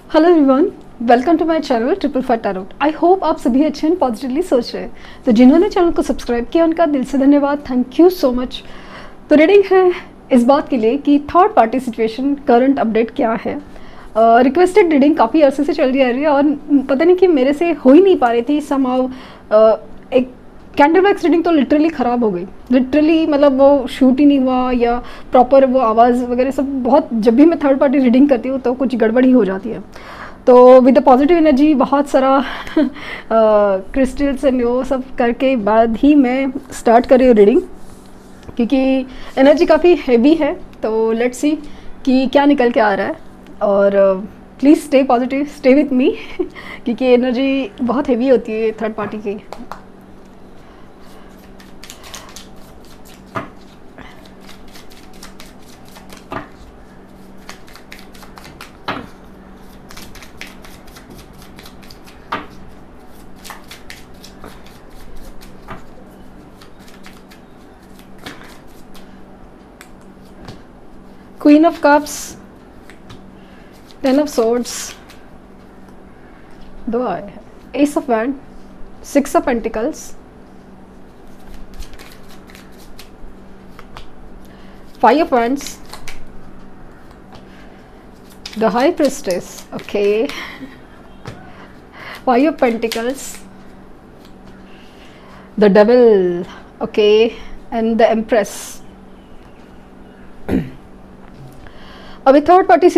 Hello everyone, welcome to my channel triple five tarot. I hope आप सभी अच्छे and positively सोच रहे हैं। तो जिन्होंने चैनल को सब्सक्राइब किया उनका दिल से धन्यवाद, थैंक यू सो मच। तो रीडिंग है इस बात के लिए कि third party situation current update क्या है। रिक्वेस्टेड रीडिंग काफ़ी अरसे से चल रही है और पता नहीं कि मेरे से हो ही नहीं पा रही थी समहाउ। एक कैंडल वैक्स रीडिंग तो लिटरली ख़राब हो गई, लिटरली मतलब वो शूट ही नहीं हुआ या प्रॉपर वो आवाज़ वगैरह सब बहुत। जब भी मैं थर्ड पार्टी रीडिंग करती हूँ तो कुछ गड़बड़ ही हो जाती है। तो विद द पॉजिटिव एनर्जी बहुत सारा क्रिस्टल्स एंड वो सब करके बाद ही मैं स्टार्ट कर रही हूँ रीडिंग, क्योंकि एनर्जी काफ़ी हैवी है। तो लेट्स सी कि क्या निकल के आ रहा है। और please stay positive, stay with me क्योंकि एनर्जी बहुत हैवी होती है थर्ड पार्टी की। Queen of Cups, Ten of Swords, दो आए हैं, Ace of Wands, Six of Pentacles, Five of Wands, the High Priestess, okay, Five of Pentacles, the Devil, okay, and the Empress। अभी third party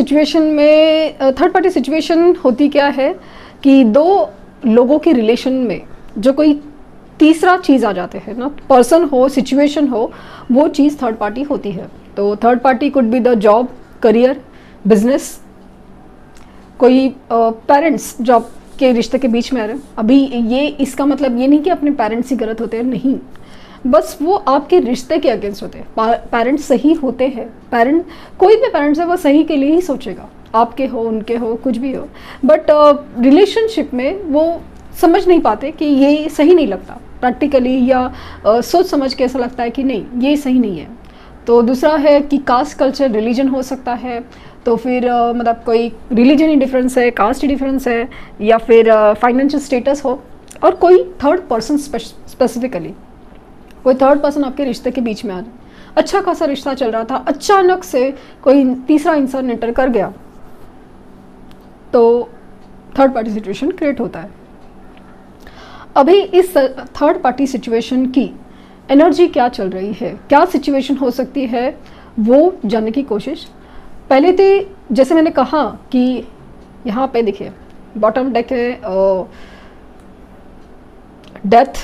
situation होती क्या है कि दो लोगों के रिलेशन में जो कोई तीसरा चीज़ आ जाते हैं ना, पर्सन हो, सिचुएशन हो, वो चीज़ थर्ड पार्टी होती है। तो third party could be the job, career, business, कोई पेरेंट्स जॉब के रिश्ते के बीच में आ रहे हैं। अभी ये इसका मतलब ये नहीं कि अपने पेरेंट्स ही गलत होते हैं, नहीं, बस वो आपके रिश्ते के अगेंस्ट होते हैं। पेरेंट्स सही होते हैं, पेरेंट कोई भी पेरेंट्स है वो सही के लिए ही सोचेगा, आपके हो, उनके हो, कुछ भी हो। बट रिलेशनशिप में वो समझ नहीं पाते कि ये सही नहीं लगता प्रैक्टिकली, या सोच समझ के ऐसा लगता है कि नहीं ये सही नहीं है। तो दूसरा है कि कास्ट, कल्चर, रिलीजन हो सकता है। तो फिर मतलब कोई रिलीजन ही डिफरेंस है, कास्ट ही डिफरेंस है, या फिर फाइनेंशियल स्टेटस हो, और कोई थर्ड पर्सन स्पेसिफिकली कोई थर्ड पर्सन आपके रिश्ते के बीच में आ जाए। अच्छा खासा रिश्ता चल रहा था, अचानक से कोई तीसरा इंसान एंटर कर गया तो थर्ड पार्टी सिचुएशन क्रिएट होता है। अभी इस थर्ड पार्टी सिचुएशन की एनर्जी क्या चल रही है, क्या सिचुएशन हो सकती है, वो जानने की कोशिश। पहले तो जैसे मैंने कहा कि यहाँ पे देखिए बॉटम डेक है डेथ,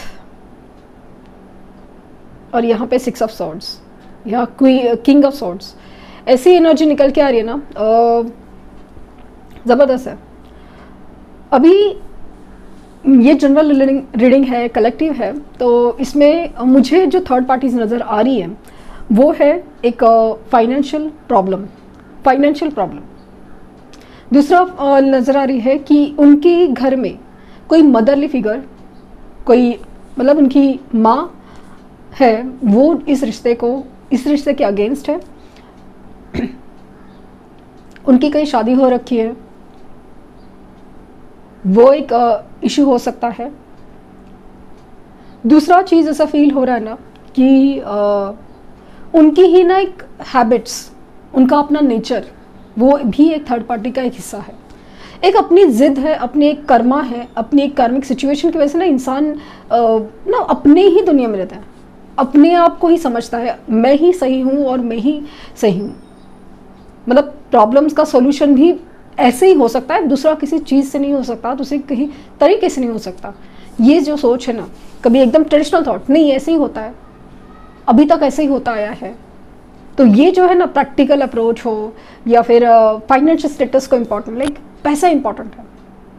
और यहाँ पे सिक्स ऑफ सॉर्ड्स, यहाँ किंग ऑफ सॉर्ड्स। ऐसी एनर्जी निकल के आ रही है ना, ज़बरदस्त है। अभी ये जनरल रीडिंग है, कलेक्टिव है, तो इसमें मुझे जो थर्ड पार्टीज नज़र आ रही है वो है एक फाइनेंशियल प्रॉब्लम। दूसरा नज़र आ रही है कि उनके घर में कोई मदरली फिगर, कोई मतलब उनकी माँ है, वो इस रिश्ते के अगेंस्ट है। उनकी कहीं शादी हो रखी है, वो एक इशू हो सकता है। दूसरा चीज़ ऐसा फील हो रहा है ना कि उनकी ही ना एक हैबिट्स, उनका अपना नेचर, वो भी एक थर्ड पार्टी का एक हिस्सा है। एक अपनी जिद है, अपनी एक कर्मा है, अपनी एक कार्मिक सिचुएशन की वजह से ना इंसान ना अपने ही दुनिया में रहता है, अपने आप को ही समझता है मैं ही सही हूँ और मैं ही सही हूँ। मतलब प्रॉब्लम्स का सॉल्यूशन भी ऐसे ही हो सकता है, दूसरा किसी चीज़ से नहीं हो सकता, दूसरे कहीं तरीके से नहीं हो सकता। ये जो सोच है ना, कभी एकदम ट्रेडिशनल थॉट नहीं, ऐसे ही होता है, अभी तक ऐसे ही होता आया है। तो ये जो है ना प्रैक्टिकल अप्रोच हो या फिर फाइनेंशियल स्टेटस को इम्पोर्टेंट, लाइक पैसा इम्पोर्टेंट है,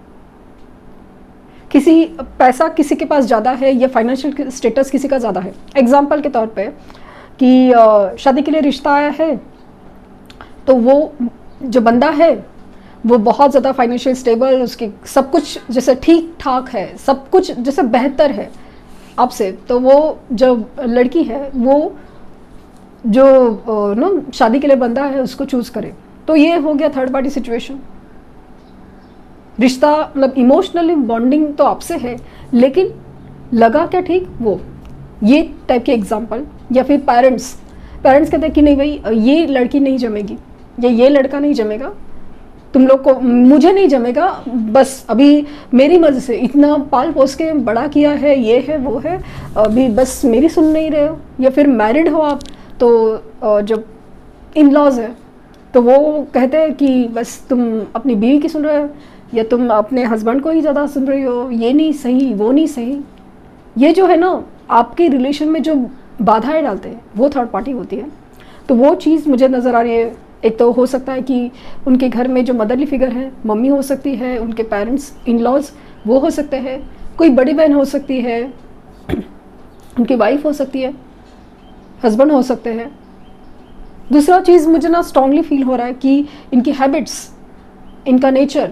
पैसा किसी के पास ज़्यादा है या फाइनेंशियल स्टेटस किसी का ज़्यादा है। एग्जाम्पल के तौर पे कि शादी के लिए रिश्ता आया है, तो वो जो बंदा है वो बहुत ज़्यादा फाइनेंशियल स्टेबल, उसकी सब कुछ जैसे ठीक ठाक है, सब कुछ जैसे बेहतर है आपसे। तो वो जो लड़की है वो जो नो शादी के लिए बंदा है उसको चूज़ करे। तो ये हो गया थर्ड पार्टी सिचुएशन। रिश्ता मतलब इमोशनली बॉन्डिंग तो आपसे है, लेकिन लगा क्या ठीक वो, ये टाइप के एग्जाम्पल। या फिर पेरेंट्स कहते हैं कि नहीं भाई ये लड़की नहीं जमेगी या ये लड़का नहीं जमेगा, तुम लोग को, मुझे नहीं जमेगा, बस अभी मेरी मर्जी से इतना पाल पोस के बड़ा किया है, ये है वो है, अभी बस मेरी सुन नहीं रहे हो। या फिर मैरिड हो आप तो जब इन लॉज है तो वो कहते हैं कि बस तुम अपनी बीवी की सुन रहे हो या तुम अपने हस्बैंड को ही ज़्यादा सुन रही हो, ये नहीं सही वो नहीं सही। ये जो है ना आपके रिलेशन में जो बाधाएं डालते हैं वो थर्ड पार्टी होती है। तो वो चीज़ मुझे नज़र आ रही है। एक तो हो सकता है कि उनके घर में जो मदरली फिगर है, मम्मी हो सकती है, उनके पेरेंट्स इन लॉज वो हो सकते हैं, कोई बड़ी बहन हो सकती है, उनकी वाइफ हो सकती है, हस्बैंड हो सकते हैं। दूसरा चीज़ मुझे ना स्ट्रांगली फील हो रहा है कि इनकी हैबिट्स, इनका नेचर,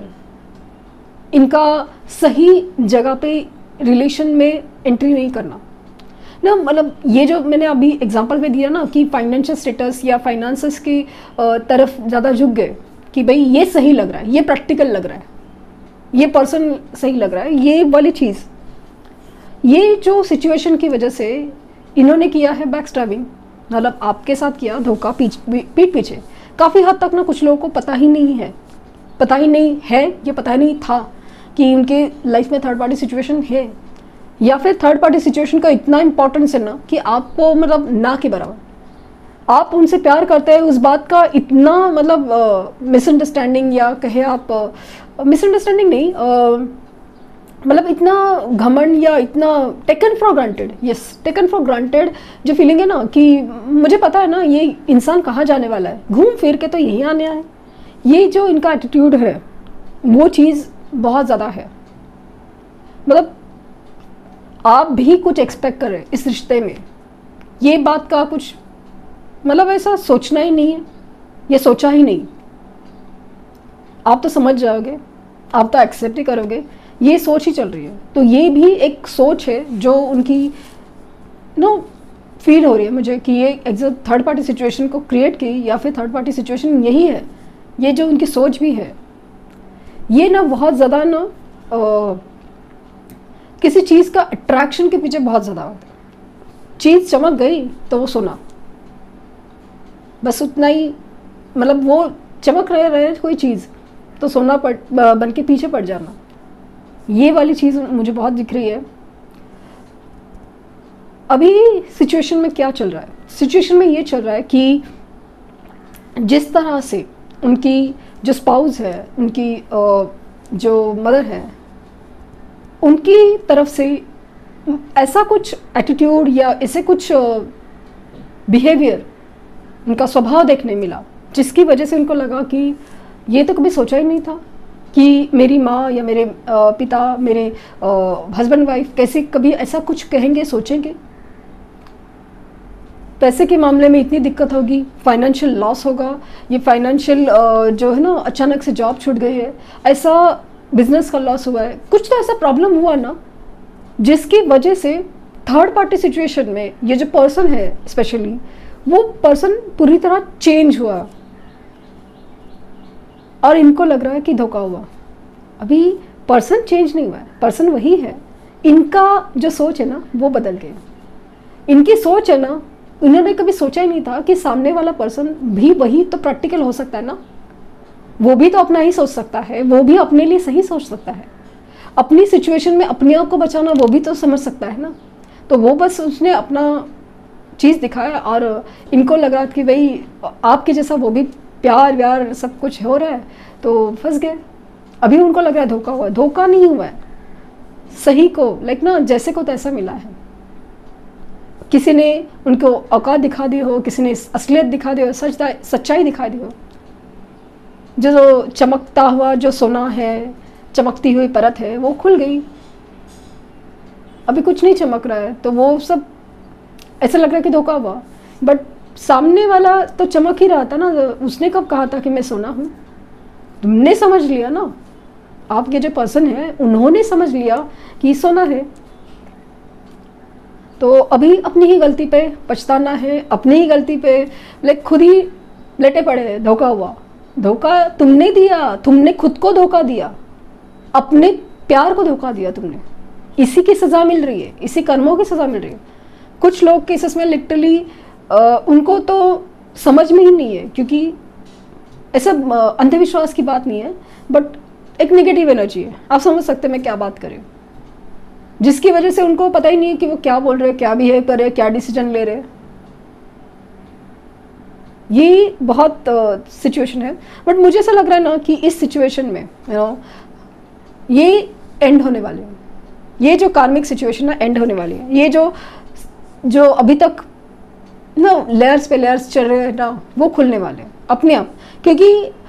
इनका सही जगह पे रिलेशन में एंट्री नहीं करना ना। मतलब ये जो मैंने अभी एग्जांपल में दिया ना कि फाइनेंशियल स्टेटस या फाइनेंसेस की तरफ ज़्यादा झुक गए कि भाई ये सही लग रहा है, ये प्रैक्टिकल लग रहा है, ये पर्सन सही लग रहा है, ये वाली चीज़, ये जो सिचुएशन की वजह से इन्होंने किया है बैक स्टैबिंग, मतलब आपके साथ किया धोखा पीठ पीछे। काफ़ी हद तक ना कुछ लोगों को पता ही नहीं है या पता ही नहीं था कि उनके लाइफ में थर्ड पार्टी सिचुएशन है, या फिर थर्ड पार्टी सिचुएशन का इतना इंपॉर्टेंस है ना कि आपको मतलब ना के बराबर आप उनसे प्यार करते हैं, उस बात का इतना मतलब मिसअंडरस्टैंडिंग, या कहे आप मिसअंडरस्टैंडिंग नहीं, मतलब इतना घमंड या इतना टेकन फॉर ग्रांटेड जो फीलिंग है ना कि मुझे पता है ना ये इंसान कहाँ जाने वाला है, घूम फिर के तो यहीं आने आए। ये जो इनका एटीट्यूड है वो चीज़ बहुत ज़्यादा है। मतलब आप भी कुछ एक्सपेक्ट कर रहे हैं इस रिश्ते में, ये बात का कुछ मतलब ऐसा सोचना ही नहीं है, ये सोचा ही नहीं, आप तो समझ जाओगे, आप तो एक्सेप्ट ही करोगे, ये सोच ही चल रही है। तो ये भी एक सोच है जो उनकी फील हो रही है मुझे कि ये एग्जैक्ट थर्ड पार्टी सिचुएशन को क्रिएट की, या फिर थर्ड पार्टी सिचुएशन यही है। ये जो उनकी सोच भी है, ये ना बहुत ज़्यादा ना किसी चीज़ का अट्रैक्शन के पीछे बहुत ज़्यादा होता है। चीज़ चमक गई तो वो सोना, बस उतना ही, मतलब वो चमक रहे कोई चीज़ तो सोना बन के पीछे पड़ जाना, ये वाली चीज़ मुझे बहुत दिख रही है। अभी सिचुएशन में क्या चल रहा है, सिचुएशन में ये चल रहा है कि जिस तरह से उनकी जो स्पाउस है, उनकी जो मदर है, उनकी तरफ से ऐसा कुछ एटीट्यूड या ऐसे कुछ बिहेवियर, उनका स्वभाव देखने मिला, जिसकी वजह से उनको लगा कि ये तो कभी सोचा ही नहीं था कि मेरी माँ या मेरे पिता, मेरे हस्बैंड वाइफ कैसे कभी ऐसा कुछ कहेंगे, सोचेंगे। पैसे के मामले में इतनी दिक्कत होगी, फाइनेंशियल लॉस होगा, ये फाइनेंशियल जो है ना अचानक से जॉब छूट गई है, ऐसा बिजनेस का लॉस हुआ है, कुछ तो ऐसा प्रॉब्लम हुआ ना जिसकी वजह से थर्ड पार्टी सिचुएशन में ये जो पर्सन है स्पेशली, वो पर्सन पूरी तरह चेंज हुआ और इनको लग रहा है कि धोखा हुआ। अभी पर्सन चेंज नहीं हुआ है, पर्सन वही है, इनका जो सोच है ना वो बदल गया। इनकी सोच है ना, इन्होंने कभी सोचा ही नहीं था कि सामने वाला पर्सन भी वही तो प्रैक्टिकल हो सकता है ना, वो भी तो अपना ही सोच सकता है, वो भी अपने लिए सही सोच सकता है, अपनी सिचुएशन में अपने आप को बचाना वो भी तो समझ सकता है ना। तो वो बस उसने अपना चीज़ दिखाया और इनको लग रहा था कि भाई आपके जैसा वो भी प्यार व्यार सब कुछ हो रहा है, तो फंस गए। अभी उनको लग रहा है धोखा हुआ है, धोखा नहीं हुआ है, सही को लाइक ना जैसे को तैसा मिला है। किसी ने उनको औकात दिखा दी हो, किसी ने असलियत दिखा दी हो, सच्चाई दिखा दी हो। जो चमकता हुआ जो सोना है, चमकती हुई परत है, वो खुल गई, अभी कुछ नहीं चमक रहा है, तो वो सब ऐसा लग रहा है कि धोखा हुआ। बट सामने वाला तो चमक ही रहा था ना, उसने कब कहा था कि मैं सोना हूँ? तुमने समझ लिया ना, आपके जो पर्सन है उन्होंने समझ लिया कि सोना है। तो अभी अपनी ही गलती पे पछताना है, अपनी ही गलती पे लाइक खुद ही लेटे पड़े हैं, धोखा हुआ। धोखा तुमने दिया, तुमने खुद को धोखा दिया। अपने प्यार को धोखा दिया तुमने, इसी की सज़ा मिल रही है, इसी कर्मों की सज़ा मिल रही है। कुछ लोग केसेस में लिटरली उनको तो समझ में ही नहीं है, क्योंकि ऐसा अंधविश्वास की बात नहीं है, बट एक नेगेटिव एनर्जी है। आप समझ सकते हैं मैं क्या बात कर रही हूँ, जिसकी वजह से उनको पता ही नहीं है कि वो क्या बोल रहे हैं, क्या बिहेव कर रहे हैं, क्या डिसीजन ले रहे हैं। ये बहुत सिचुएशन है, बट मुझे ऐसा लग रहा है ना कि इस सिचुएशन में ये एंड होने वाले हैं। ये जो कार्मिक सिचुएशन है एंड होने वाली है। ये जो अभी तक ना लेयर्स पे लेयर्स चल रहे हैं ना, वो खुलने वाले हैं अपने आप, क्योंकि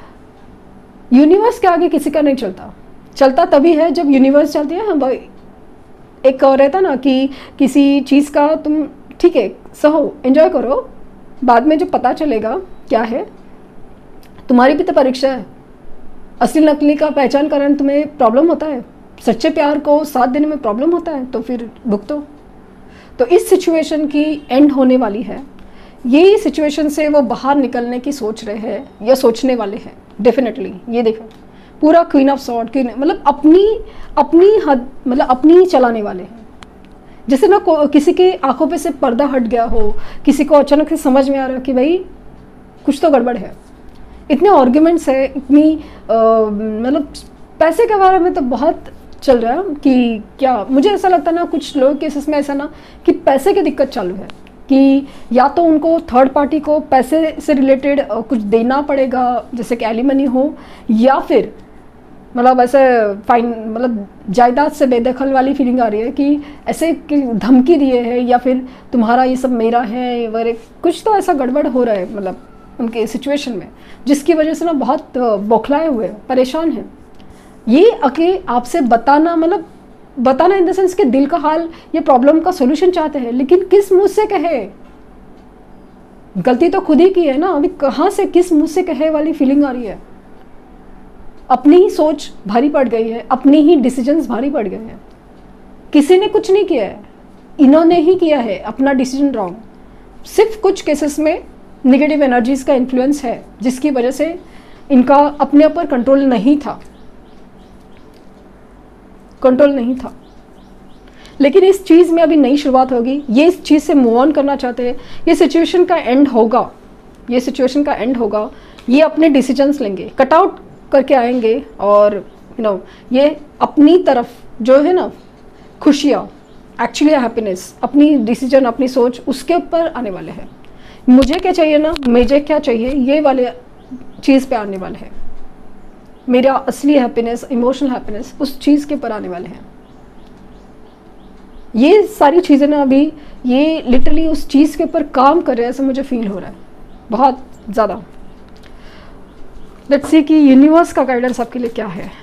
यूनिवर्स के आगे किसी का नहीं चलता तभी है जब यूनिवर्स चलती है। हाँ भाई, एक रहता ना कि किसी चीज़ का तुम ठीक है सहो, एंजॉय करो, बाद में जो पता चलेगा क्या है, तुम्हारी भी तो परीक्षा है। असली नकली का पहचान करने तुम्हें प्रॉब्लम होता है, सच्चे प्यार को साथ देने में प्रॉब्लम होता है, तो फिर भुगतो। तो इस सिचुएशन की एंड होने वाली है। ये सिचुएशन से वो बाहर निकलने की सोच रहे हैं या सोचने वाले हैं डेफिनेटली। ये देखो पूरा क्वीन ऑफ सॉर्ड, मतलब अपनी हद, मतलब अपनी चलाने वाले हैं। जैसे ना किसी के आंखों पे से पर्दा हट गया हो, किसी को अचानक से समझ में आ रहा है कि भाई कुछ तो गड़बड़ है। इतने आर्ग्यूमेंट्स है, इतनी मतलब पैसे के बारे में तो बहुत चल रहा है कि क्या, मुझे ऐसा लगता है ना कुछ लोग केसेस में ऐसा ना कि पैसे की दिक्कत चालू है, कि या तो उनको थर्ड पार्टी को पैसे से रिलेटेड कुछ देना पड़ेगा, जैसे कि एलिमनी हो, या फिर मतलब ऐसे फाइन, मतलब जायदाद से बेदखल वाली फीलिंग आ रही है कि ऐसे कि धमकी दिए है, या फिर तुम्हारा ये सब मेरा है वगैरह, कुछ तो ऐसा गड़बड़ हो रहा है मतलब उनके सिचुएशन में, जिसकी वजह से ना बहुत बौखलाए हुए परेशान हैं। ये आके आपसे बताना, मतलब बताना इन द सेंस कि दिल का हाल, ये प्रॉब्लम का सोल्यूशन चाहते हैं, लेकिन किस मुँह से कहे? गलती तो खुद ही की है ना, अभी कहाँ से किस मुँह से कहे वाली फीलिंग आ रही है। अपनी ही सोच भारी पड़ गई है, अपनी ही डिसीजंस भारी पड़ गए हैं। किसी ने कुछ नहीं किया है, इन्होंने ही किया है अपना डिसीजन रॉन्ग। सिर्फ कुछ केसेस में नेगेटिव एनर्जीज का इन्फ्लुएंस है, जिसकी वजह से इनका अपने ऊपर कंट्रोल नहीं था, लेकिन इस चीज़ में अभी नई शुरुआत होगी। ये इस चीज़ से मूव ऑन करना चाहते हैं। ये सिचुएशन का एंड होगा, ये अपने डिसीजंस लेंगे, कट आउट करके आएंगे, और ये अपनी तरफ जो है ना खुशियाँ, एक्चुअली हैप्पीनेस, अपनी डिसीजन, अपनी सोच, उसके ऊपर आने वाले हैं। मुझे क्या चाहिए ना, मुझे क्या चाहिए, ये वाले चीज़ पे आने वाले हैं। मेरा असली हैप्पीनेस, इमोशनल हैप्पीनेस, उस चीज़ के ऊपर आने वाले हैं। ये सारी चीज़ें ना अभी ये लिटरली उस चीज़ के ऊपर काम कर रहे हैं, ऐसा मुझे फील हो रहा है बहुत ज़्यादा। लेट्स सी कि यूनिवर्स का गाइडेंस आपके लिए क्या है।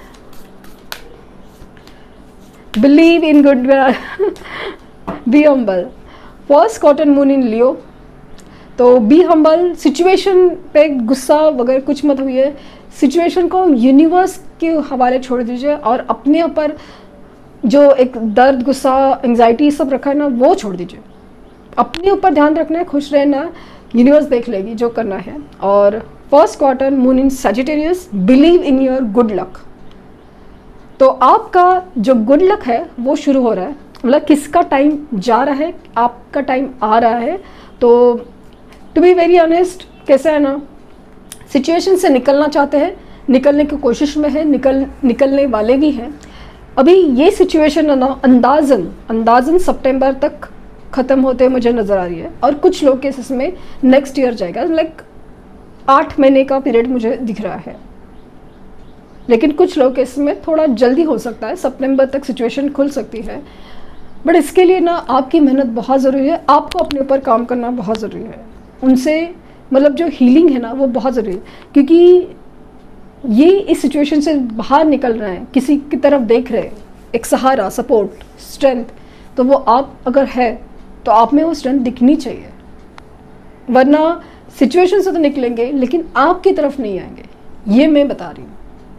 Believe in good, be humble, first quarter moon in Leo. तो बी हम्बल, सिचुएशन पे गुस्सा वगैरह कुछ मत हुई, सिचुएशन को यूनिवर्स के हवाले छोड़ दीजिए, और अपने ऊपर जो एक दर्द, गुस्सा, एंग्जाइटी सब रखा है ना, वो छोड़ दीजिए। अपने ऊपर ध्यान रखना है, खुश रहना, यूनिवर्स देख लेगी जो करना है। और first quarter moon in Sagittarius, believe in your good luck. तो आपका जो गुड लक है वो शुरू हो रहा है, मतलब किसका टाइम जा रहा है, आपका टाइम आ रहा है। तो टू बी वेरी ऑनेस्ट, कैसा है ना, सिचुएशन से निकलना चाहते हैं, निकलने की कोशिश में है, निकलने वाले भी हैं। अभी ये सिचुएशन है ना अंदाजन सितंबर तक ख़त्म होते मुझे नज़र आ रही है, और कुछ लोग के इसमें नेक्स्ट ईयर जाएगा, लाइक 8 महीने का पीरियड मुझे दिख रहा है। लेकिन कुछ लोग इसमें थोड़ा जल्दी हो सकता है, सितंबर तक सिचुएशन खुल सकती है। बट इसके लिए ना आपकी मेहनत बहुत ज़रूरी है, आपको अपने ऊपर काम करना बहुत ज़रूरी है। उनसे मतलब जो हीलिंग है ना वो बहुत ज़रूरी है, क्योंकि ये इस सिचुएशन से बाहर निकल रहे हैं, किसी की तरफ देख रहे हैं, एक सहारा, सपोर्ट, स्ट्रेंथ। तो वो आप अगर है तो आप में वो स्ट्रेंथ दिखनी चाहिए, वरना सिचुएशन से तो निकलेंगे लेकिन आपकी तरफ नहीं आएंगे, ये मैं बता रही हूँ।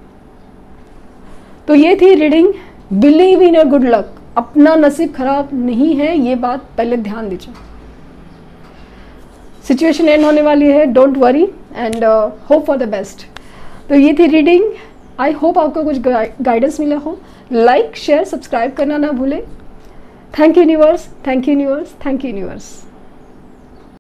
तो ये थी reading, believe in your good luck. अपना नसीब खराब नहीं है, ये बात पहले ध्यान दीजिए। सिचुएशन एंड होने वाली है, don't worry and hope for the best. तो ये थी रीडिंग, आई होप आपको कुछ गाइडेंस मिला हो। लाइक शेयर सब्सक्राइब करना ना भूलें। Thank you universe, thank you universe, thank you universe.